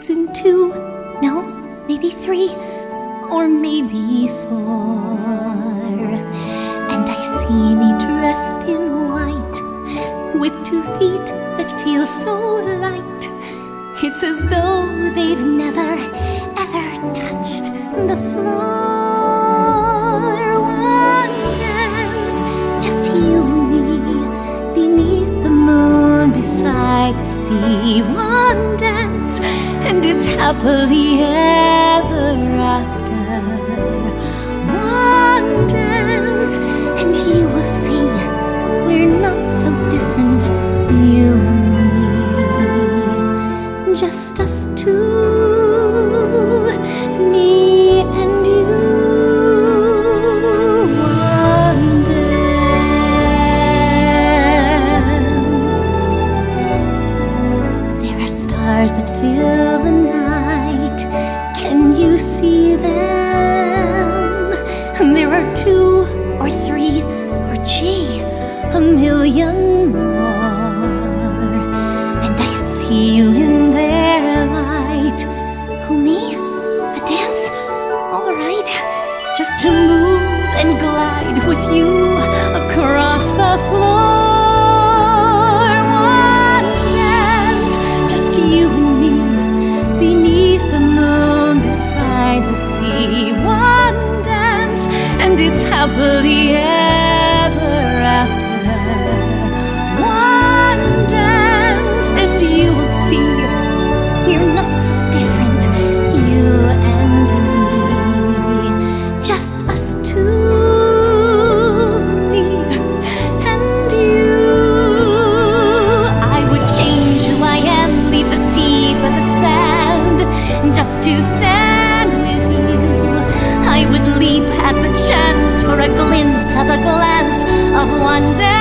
hearts in two, no, maybe three, or maybe four. And I see me dressed in white, with 2 feet that feel so light. It's as though they've never, ever touched the floor. One dance, just you and me, beneath the moon, beside the sea. One dance, and it's happily ever after. One dance, and you will see we're not so different, you and me. Just us two, me and you. One dance. There are stars that fill the night. Can you see them? There are 2 or 3 or gee, a million more. And I see you in their light. Oh, me? A dance? All right. Just to move and glide with you across the floor. One dance, just you and me, beneath the moon, beside the sea. One dance, and it's happily ever after. One dance, and you will see we're not so different, you and me. Just us two, me and you. I would change who I am, leave the sea for the sand, just to stand with you. I would leap at the chance for a glimpse of a glance of one day.